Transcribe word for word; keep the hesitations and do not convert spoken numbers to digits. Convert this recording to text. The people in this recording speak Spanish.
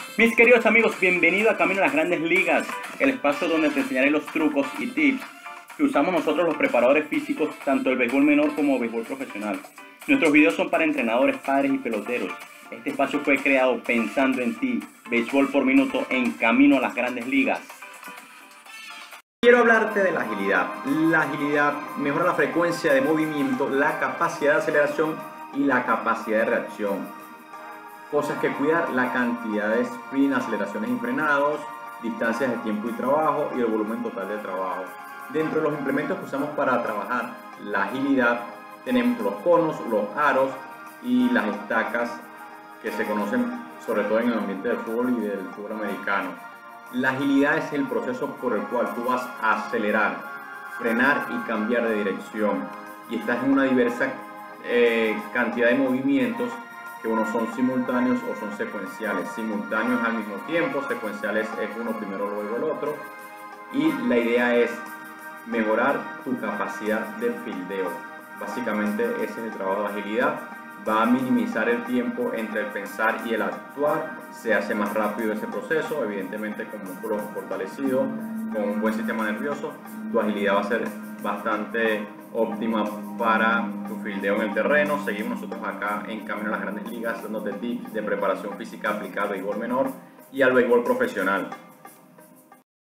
Mis queridos amigos, bienvenidos a Camino a las Grandes Ligas, el espacio donde te enseñaré los trucos y tips que usamos nosotros los preparadores físicos, tanto del béisbol menor como del béisbol profesional. Nuestros videos son para entrenadores, padres y peloteros. Este espacio fue creado pensando en ti. Béisbol por minuto en Camino a las Grandes Ligas. Quiero hablarte de la agilidad. La agilidad mejora la frecuencia de movimiento, la capacidad de aceleración y la capacidad de reacción. Cosas que cuidar: la cantidad de sprint, aceleraciones y frenados, distancias de tiempo y trabajo y el volumen total de trabajo. Dentro de los implementos que usamos para trabajar la agilidad tenemos los conos, los aros y las estacas, que se conocen sobre todo en el ambiente del fútbol y del fútbol americano. La agilidad es el proceso por el cual tú vas a acelerar, frenar y cambiar de dirección, y estás en una diversa eh, cantidad de movimientos que unos son simultáneos o son secuenciales. Simultáneos al mismo tiempo, secuenciales es uno primero luego el otro, y la idea es mejorar tu capacidad de fildeo. Básicamente ese es el trabajo de agilidad. Va a minimizar el tiempo entre el pensar y el actuar, se hace más rápido ese proceso, evidentemente con músculos fortalecidos, con un buen sistema nervioso, tu agilidad va a ser bastante óptima para tu fildeo en el terreno. Seguimos nosotros acá en Camino a las Grandes Ligas, dándote tips de preparación física aplicada al béisbol menor y al béisbol profesional.